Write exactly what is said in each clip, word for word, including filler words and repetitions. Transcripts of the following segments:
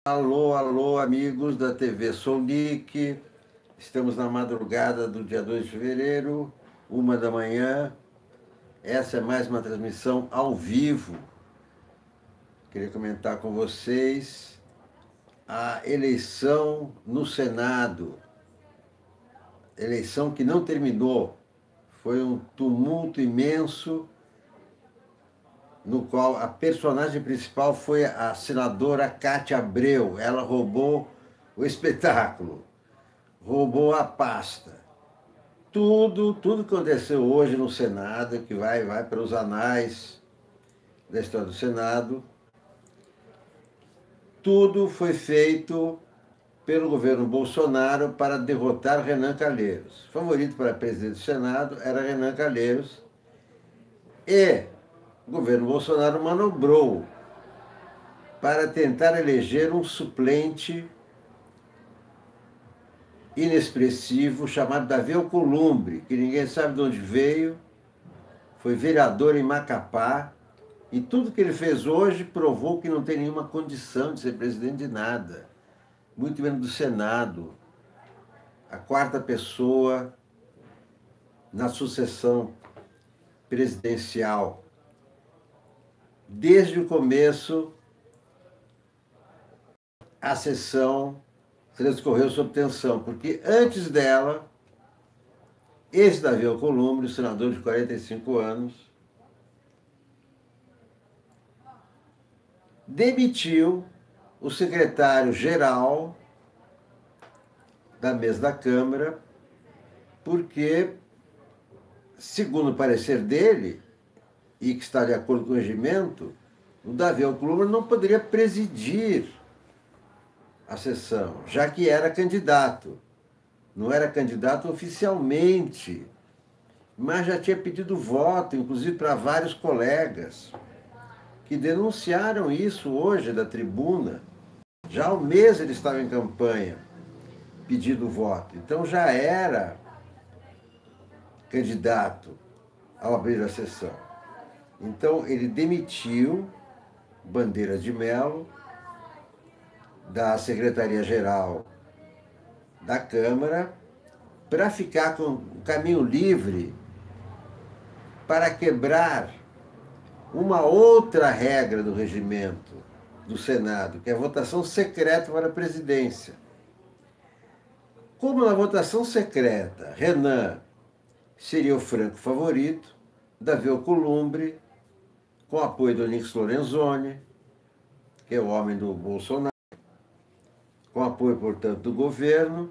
Alô, alô, amigos da T V Sonic. Estamos na madrugada do dia dois de fevereiro, uma da manhã. Essa é mais uma transmissão ao vivo. Queria comentar com vocês a eleição no Senado. Eleição que não terminou. Foi um tumulto imenso, no qual a personagem principal foi a senadora Cátia Abreu. Ela roubou o espetáculo, roubou a pasta. Tudo, tudo que aconteceu hoje no Senado, que vai, vai para os anais da história do Senado, tudo foi feito pelo governo Bolsonaro para derrotar Renan Calheiros. O favorito para presidente do Senado era Renan Calheiros, e o governo Bolsonaro manobrou para tentar eleger um suplente inexpressivo chamado Davi Alcolumbre, que ninguém sabe de onde veio, foi vereador em Macapá, e tudo que ele fez hoje provou que não tem nenhuma condição de ser presidente de nada, muito menos do Senado, a quarta pessoa na sucessão presidencial. Desde o começo, a sessão transcorreu sob tensão, porque antes dela, esse Davi Alcolumbre, senador de quarenta e cinco anos, demitiu o secretário-geral da mesa da Câmara, porque, segundo o parecer dele, e que está de acordo com o regimento, o Davi Alcolumbre não poderia presidir a sessão, já que era candidato. Não era candidato oficialmente, mas já tinha pedido voto, inclusive para vários colegas, que denunciaram isso hoje da tribuna. Já há um mês ele estava em campanha, pedindo voto. Então já era candidato ao abrir a sessão. Então ele demitiu Bandeira de Mello da Secretaria-Geral da Câmara para ficar com o caminho livre para quebrar uma outra regra do regimento do Senado, que é a votação secreta para a presidência. Como na votação secreta, Renan seria o franco favorito, Davi Alcolumbre, com apoio do Onyx Lorenzoni, que é o homem do Bolsonaro, com apoio, portanto, do governo,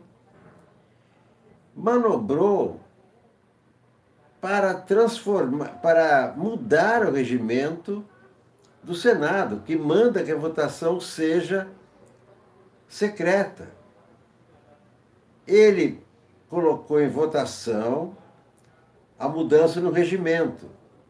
manobrou para transformar, para mudar o regimento do Senado, que manda que a votação seja secreta. Ele colocou em votação a mudança no regimento.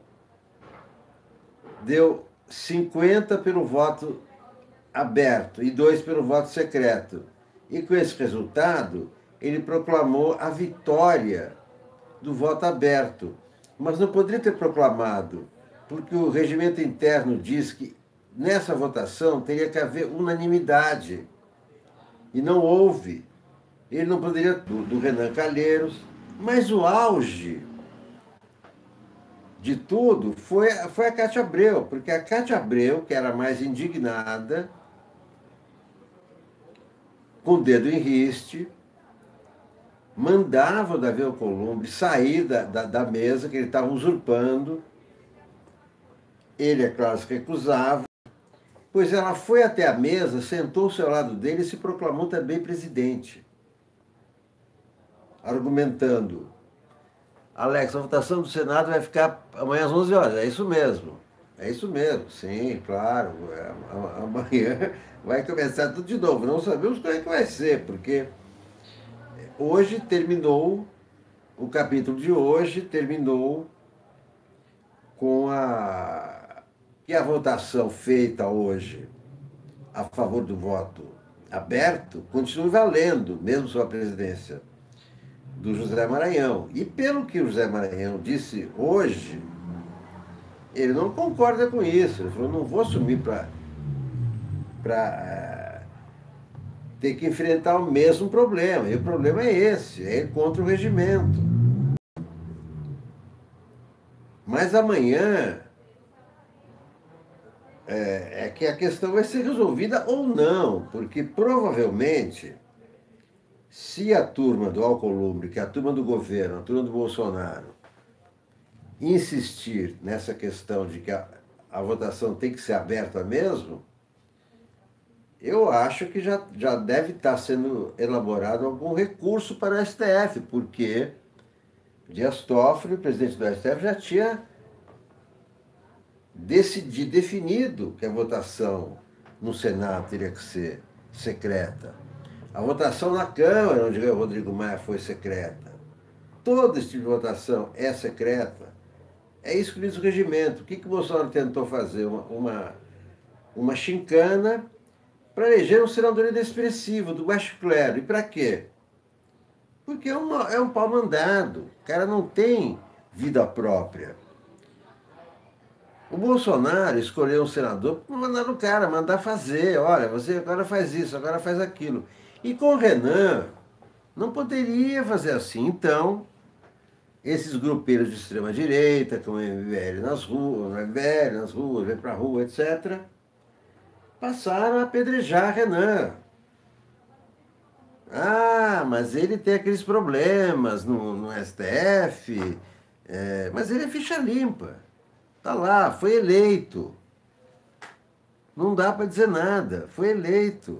Deu cinquenta pelo voto aberto e dois pelo voto secreto. E com esse resultado, ele proclamou a vitória do voto aberto. Mas não poderia ter proclamado, porque o regimento interno diz que nessa votação teria que haver unanimidade. E não houve. Ele não poderia, do, do Renan Calheiros, mas o auge de tudo foi, foi a Cátia Abreu, porque a Cátia Abreu, que era mais indignada, com o dedo em riste, mandava o Davi Alcolumbre sair da, da, da mesa, que ele estava usurpando. Ele, é claro, se recusava, pois ela foi até a mesa, sentou-se ao lado dele e se proclamou também presidente, argumentando: Alex, a votação do Senado vai ficar amanhã às onze horas. É isso mesmo. É isso mesmo, sim, claro. Amanhã vai começar tudo de novo. Não sabemos como é que vai ser, porque hoje terminou, o capítulo de hoje terminou com a... que a votação feita hoje a favor do voto aberto continue valendo, mesmo sobre a presidência do José Maranhão. E pelo que o José Maranhão disse hoje, ele não concorda com isso. Ele falou: não vou assumir para ter que enfrentar o mesmo problema. E o problema é esse, é ir contra o regimento. Mas amanhã é, é que a questão vai ser resolvida ou não, porque provavelmente, se a turma do Alcolumbre, que é a turma do governo, a turma do Bolsonaro, insistir nessa questão de que a, a votação tem que ser aberta mesmo, eu acho que já, já deve estar sendo elaborado algum recurso para o S T F, porque Dias Toffoli, o presidente do S T F, já tinha decidido, definido que a votação no Senado teria que ser secreta. A votação na Câmara, onde o Rodrigo Maia, foi secreta. Todo esse tipo de votação é secreta. É isso que diz o regimento. O que, que o Bolsonaro tentou fazer? Uma, uma, uma chincana para eleger um senador inexpressivo, do baixo clero. E para quê? Porque é, uma, é um pau mandado. O cara não tem vida própria. O Bolsonaro escolheu um senador para mandar no cara, mandar fazer. Olha, você agora faz isso, agora faz aquilo. E com o Renan, não poderia fazer assim. Então, esses grupeiros de extrema-direita, como o M B L nas ruas, o M B L nas ruas, vem para a rua, etcétera, passaram a apedrejar Renan. Ah, mas ele tem aqueles problemas no, no S T F, é, mas ele é ficha limpa. Está lá, foi eleito. Não dá para dizer nada, foi eleito.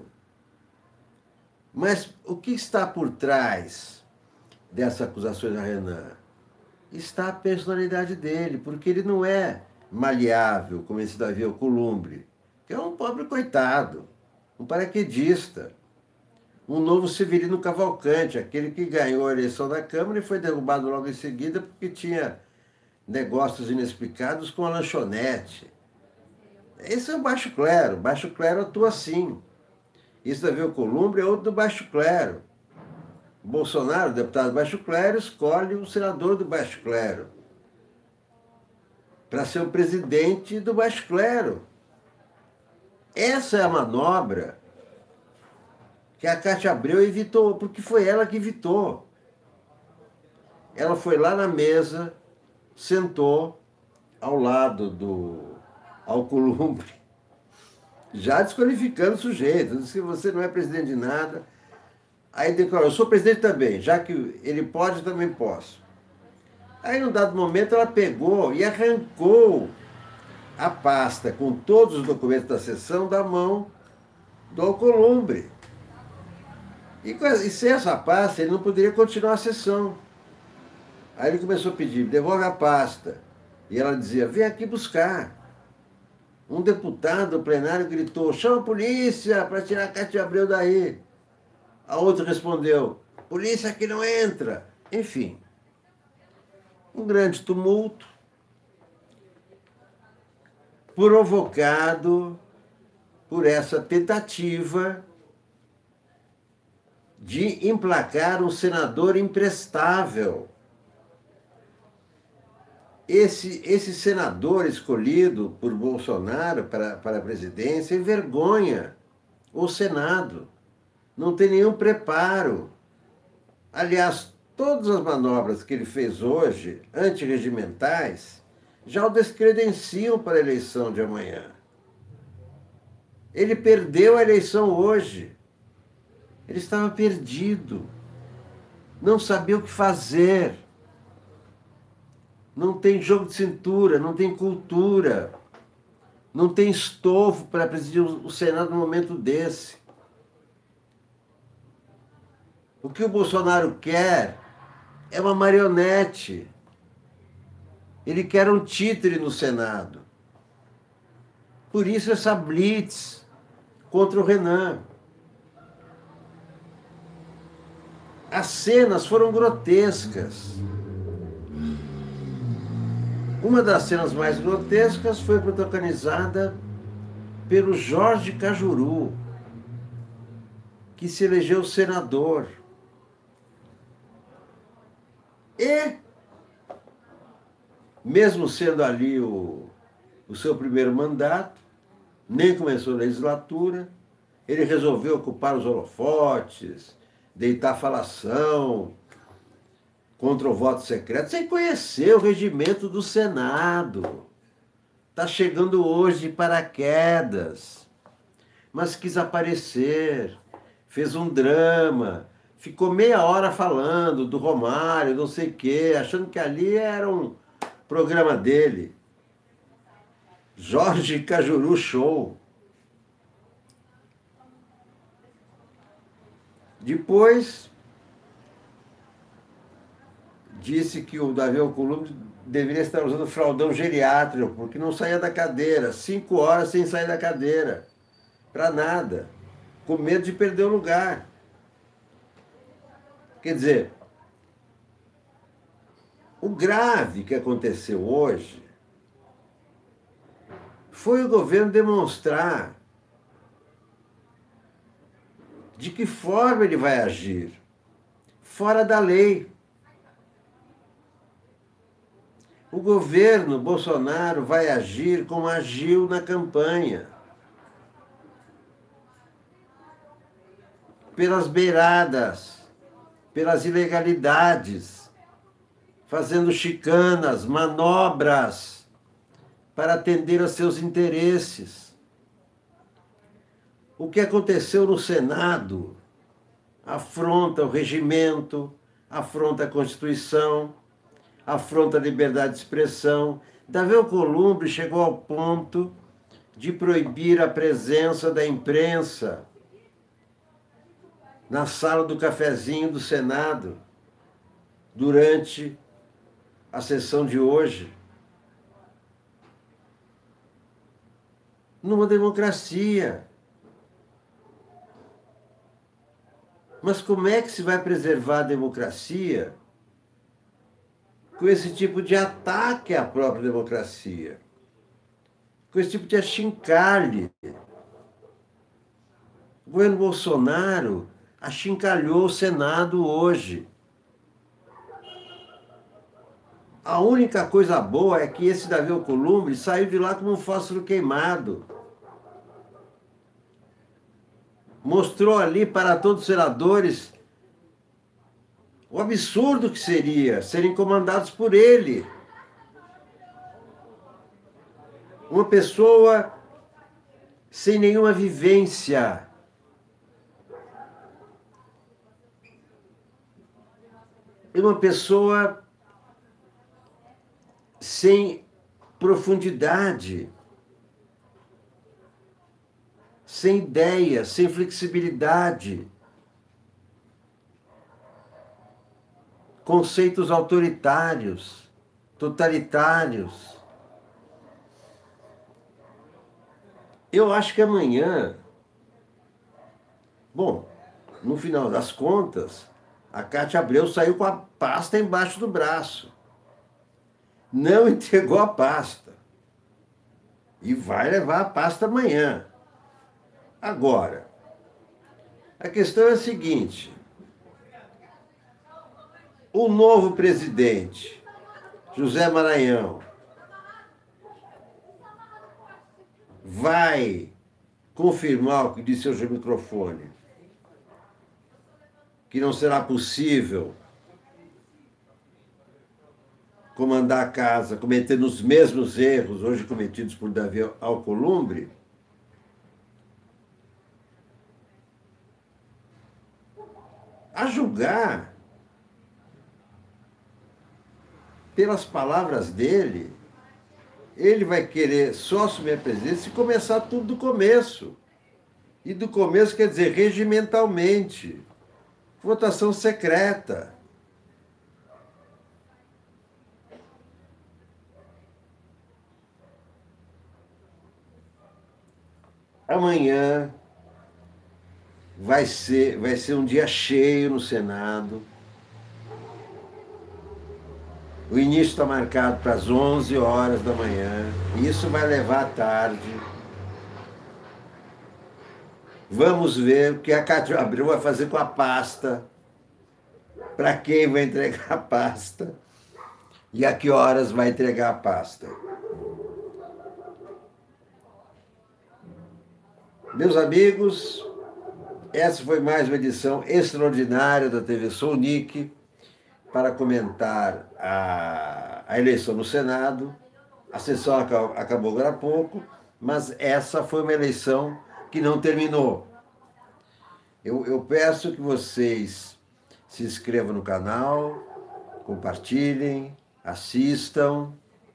Mas o que está por trás dessas acusações a Renan? Está a personalidade dele, porque ele não é maleável, como esse Davi Alcolumbre, que é um pobre coitado, um paraquedista, um novo Severino Cavalcante, aquele que ganhou a eleição da Câmara e foi derrubado logo em seguida porque tinha negócios inexplicados com a lanchonete. Esse é o baixo clero, o baixo clero atua assim. Isso Davi Alcolumbre é outro do baixo clero. O Bolsonaro, o deputado do baixo clero, escolhe um senador do baixo clero para ser o presidente do baixo clero. Essa é a manobra que a Cátia Abreu evitou, porque foi ela que evitou. Ela foi lá na mesa, sentou ao lado do Alcolumbre, já desqualificando o sujeito, disse que você não é presidente de nada. Aí declarou, eu sou presidente também, já que ele pode, eu também posso. Aí, num dado momento, ela pegou e arrancou a pasta com todos os documentos da sessão da mão do Alcolumbre. E, e sem essa pasta, ele não poderia continuar a sessão. Aí ele começou a pedir, devolve a pasta. E ela dizia, vem aqui buscar. Um deputado do plenário gritou, chama a polícia para tirar a Cátia Abreu daí. A outra respondeu, polícia aqui não entra. Enfim, um grande tumulto provocado por essa tentativa de emplacar um senador imprestável. Esse, esse senador escolhido por Bolsonaro para, para a presidência envergonha o Senado. Não tem nenhum preparo. Aliás, todas as manobras que ele fez hoje, antirregimentais, já o descredenciam para a eleição de amanhã. Ele perdeu a eleição hoje. Ele estava perdido. Não sabia o que fazer. Não tem jogo de cintura, não tem cultura. Não tem estofo para presidir o Senado num momento desse. O que o Bolsonaro quer é uma marionete. Ele quer um títere no Senado. Por isso essa blitz contra o Renan. As cenas foram grotescas. Uma das cenas mais grotescas foi protagonizada pelo Jorge Cajuru, que se elegeu senador. E, mesmo sendo ali o, o seu primeiro mandato, nem começou a legislatura, Ele resolveu ocupar os holofotes, deitar falação contra o voto secreto, sem conhecer o regimento do Senado. Está chegando hoje de paraquedas, mas quis aparecer, fez um drama, ficou meia hora falando do Romário, não sei o quê, achando que ali era um programa dele. Jorge Cajuru Show. Depois, disse que o Davi Alcolumbre deveria estar usando fraldão geriátrico, porque não saía da cadeira. Cinco horas sem sair da cadeira. Para nada. Com medo de perder o lugar. Quer dizer, o grave que aconteceu hoje foi o governo demonstrar de que forma ele vai agir, fora da lei. O governo Bolsonaro vai agir como agiu na campanha. Pelas beiradas, pelas ilegalidades, fazendo chicanas, manobras para atender a seus interesses. O que aconteceu no Senado afronta o regimento, afronta a Constituição, afronta a liberdade de expressão. Davi Alcolumbre chegou ao ponto de proibir a presença da imprensa na sala do cafezinho do Senado durante a sessão de hoje. Numa democracia. Mas como é que se vai preservar a democracia com esse tipo de ataque à própria democracia? Com esse tipo de achincalhe? O governo Bolsonaro achincalhou o Senado hoje. A única coisa boa é que esse Davi Alcolumbre saiu de lá como um fósforo queimado. Mostrou ali para todos os senadores o absurdo que seria serem comandados por ele. Uma pessoa sem nenhuma vivência. Uma pessoa sem profundidade, sem ideia, sem flexibilidade, conceitos autoritários, totalitários. Eu acho que amanhã, bom, no final das contas, a Cátia Abreu saiu com a pasta embaixo do braço. Não entregou a pasta. E vai levar a pasta amanhã. Agora, a questão é a seguinte: o novo presidente, José Maranhão, vai confirmar o que disse hoje no microfone, que não será possível comandar a casa cometendo os mesmos erros hoje cometidos por Davi Alcolumbre? A julgar pelas palavras dele, ele vai querer só assumir a presidência e começar tudo do começo. E do começo quer dizer regimentalmente. Votação secreta. Amanhã vai ser, vai ser um dia cheio no Senado. O início está marcado para as onze horas da manhã. E isso vai levar à tarde. Vamos ver o que a Cátia Abreu vai fazer com a pasta. Para quem vai entregar a pasta. E a que horas vai entregar a pasta. Meus amigos, Essa foi mais uma edição extraordinária da T V Sounic para comentar a, a eleição no Senado. A sessão acabou agora há pouco, mas essa foi uma eleição que não terminou. Eu, eu peço que vocês se inscrevam no canal, compartilhem, assistam.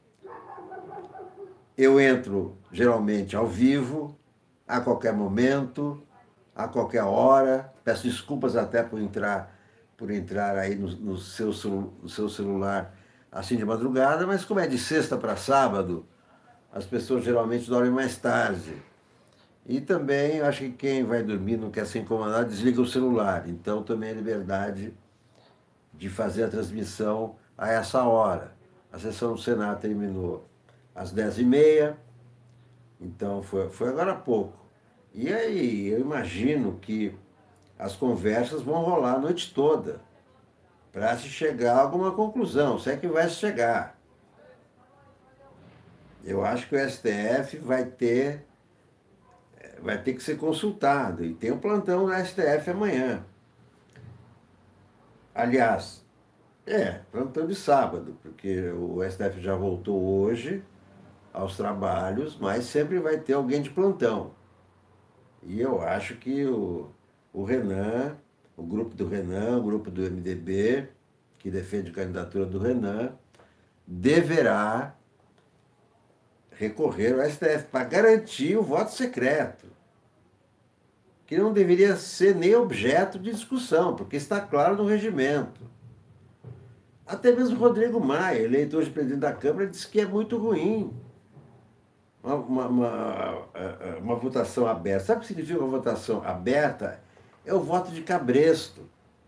Eu entro geralmente ao vivo, a qualquer momento, a qualquer hora. Peço desculpas até por entrar, por entrar aí no, no, seu, no seu celular assim de madrugada, mas como é de sexta para sábado, as pessoas geralmente dormem mais tarde. E também, acho que quem vai dormir não quer ser incomodado, desliga o celular. Então, também é liberdade de fazer a transmissão a essa hora. A sessão do Senado terminou às dez e meia, então foi, foi agora há pouco. E aí, eu imagino que as conversas vão rolar a noite toda para se chegar a alguma conclusão, se é que vai se chegar. Eu acho que o S T F vai ter, vai ter que ser consultado, e tem um plantão no S T F amanhã. Aliás, é, plantão de sábado, porque o S T F já voltou hoje aos trabalhos, mas sempre vai ter alguém de plantão. E eu acho que o, o Renan, o grupo do Renan, o grupo do M D B, que defende a candidatura do Renan, deverá recorrer ao S T F para garantir o voto secreto, que não deveria ser nem objeto de discussão, porque está claro no regimento. Até mesmo Rodrigo Maia, eleitor de presidente da Câmara, disse que é muito ruim uma, uma, uma, uma votação aberta. Sabe o que significa uma votação aberta? É o voto de cabresto.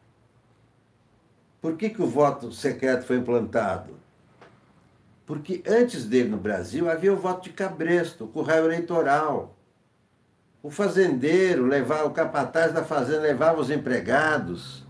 Por que que o voto secreto foi implantado? Porque antes dele no Brasil havia o voto de cabresto, o curral eleitoral. O fazendeiro, levava, o capataz da fazenda levava os empregados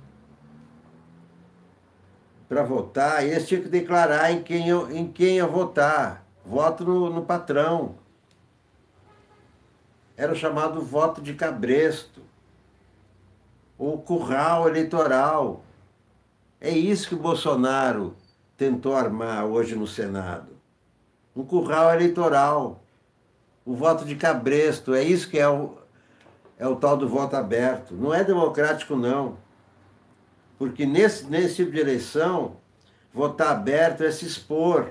para votar, e eles tinham que declarar em quem, em quem ia votar. Voto no, no patrão. Era o chamado voto de cabresto, ou curral eleitoral. É isso que o Bolsonaro tentou armar hoje no Senado. Um curral eleitoral. O voto de cabresto. É isso que é o, é o tal do voto aberto. Não é democrático, não. Porque nesse, nesse tipo de eleição, votar aberto é se expor.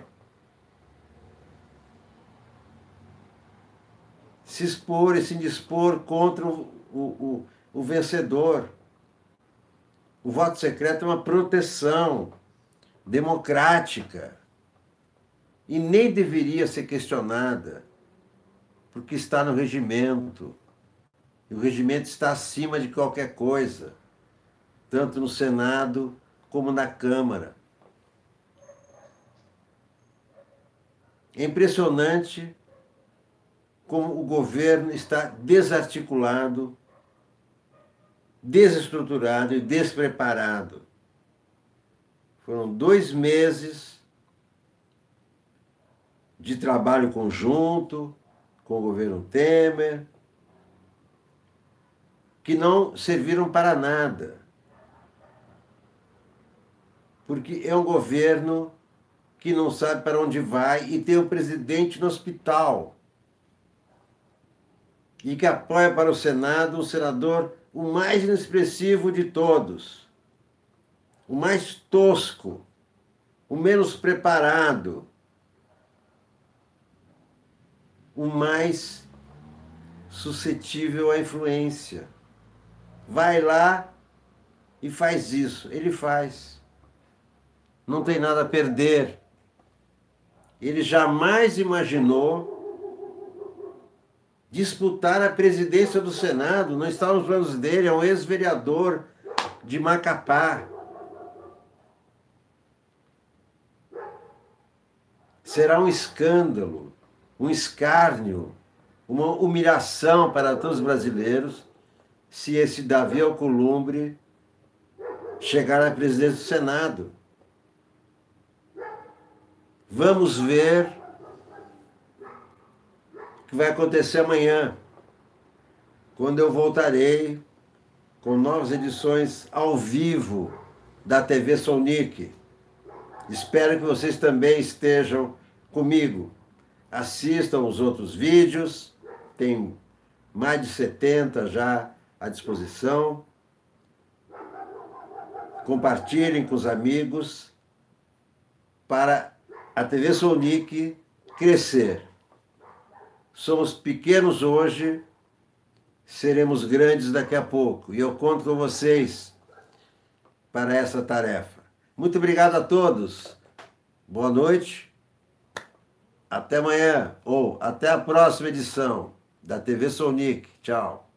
Se expor e se indispor contra o, o, o, o vencedor. O voto secreto é uma proteção democrática e nem deveria ser questionada, porque está no regimento. E o regimento está acima de qualquer coisa, tanto no Senado como na Câmara. É impressionante como o governo está desarticulado, desestruturado e despreparado. Foram dois meses de trabalho conjunto com o governo Temer, que não serviram para nada. Porque é um governo que não sabe para onde vai e tem o presidente no hospital. E que apoia para o Senado um senador o mais inexpressivo de todos, o mais tosco, o menos preparado, o mais suscetível à influência. Vai lá e faz isso. Ele faz. Não tem nada a perder. Ele jamais imaginou disputar a presidência do Senado. Não está nos planos dele. É um ex-vereador de Macapá. Será um escândalo, um escárnio, uma humilhação para todos os brasileiros se esse Davi Alcolumbre chegar à presidência do Senado. Vamos ver o que vai acontecer amanhã, quando eu voltarei com novas edições ao vivo da T V Sonic. Espero que vocês também estejam comigo. Assistam os outros vídeos, tem mais de setenta já à disposição. Compartilhem com os amigos para a T V Sonic crescer. Somos pequenos hoje, seremos grandes daqui a pouco. E eu conto com vocês para essa tarefa. Muito obrigado a todos. Boa noite. Até amanhã ou até a próxima edição da T V Sonic. Tchau.